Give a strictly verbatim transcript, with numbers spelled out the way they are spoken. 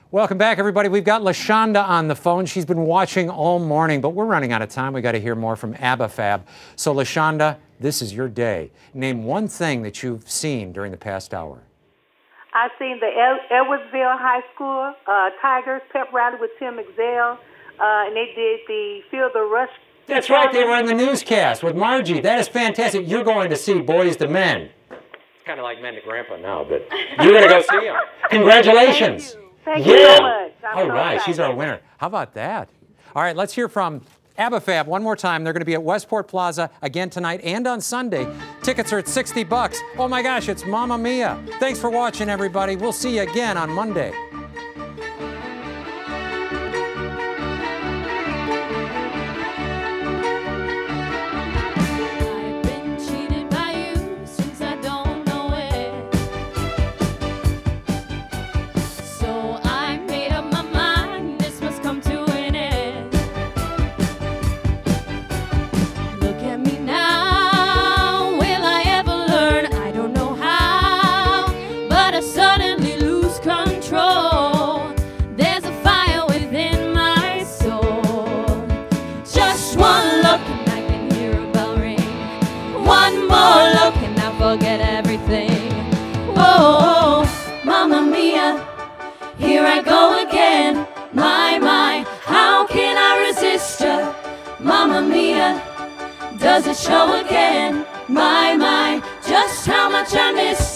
Welcome back, everybody. We've got LaShonda on the phone. She's been watching all morning, but we're running out of time. We got to hear more from ABBA Fab. So, LaShonda, this is your day. Name one thing that you've seen during the past hour. I've seen the Edwardsville High School uh, Tigers pep rally with Tim McZell, uh, and they did the Feel the Rush. That's right. They were in the newscast with Margie. That is fantastic. You're going to see Boys to Men. It's kind of like Men to Grandpa now, but you're going to go see them. Congratulations. Thank yeah. you so much. I'm All so right, excited. she's our winner. How about that? All right, let's hear from ABBA Fab one more time. They're going to be at Westport Plaza again tonight and on Sunday. Tickets are at sixty bucks. Oh my gosh, it's Mamma Mia. Thanks for watching, everybody. We'll see you again on Monday. Forget everything. Oh, Mamma Mia, here I go again. My, my, how can I resist ya? Mamma Mia, does it show again? My, my, just how much I miss